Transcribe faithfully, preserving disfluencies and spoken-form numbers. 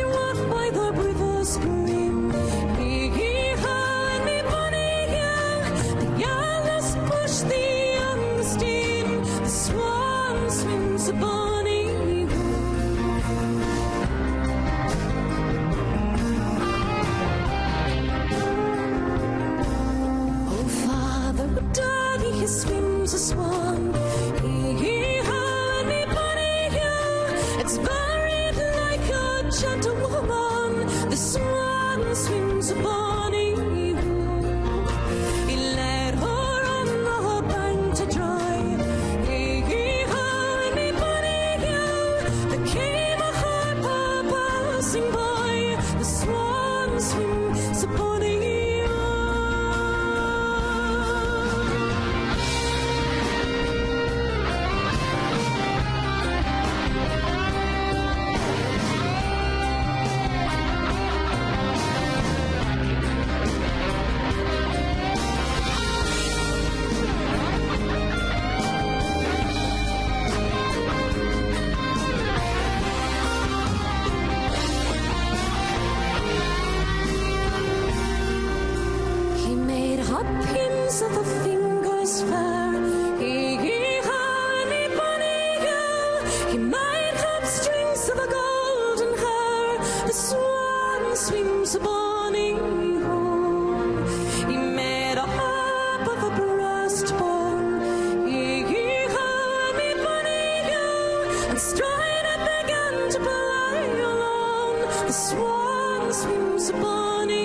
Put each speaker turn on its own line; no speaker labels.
walk by the river stream. Hee-hee-ha, and me bonny hill. The yellows push the young steam. The swan swims a bonny swims a swan. Hee-hee-ha, and me bonny hill. It's buried like a gentlewoman. The swan swims a bonny hill. He led her on the bank to dry. Hee-hee-ha, and me bonny hill. There came a harper passing by. The swan swims a bonny hill. Pins of the fingers fair. Hee-hee-ha, and me bonny hill. He made up strings of the golden hair. The swan swims a bonny hill. He made a harp of a breastbone. Hee-hee-ha, and me bonny hill. And stride it began to play along. The swan swims a bonny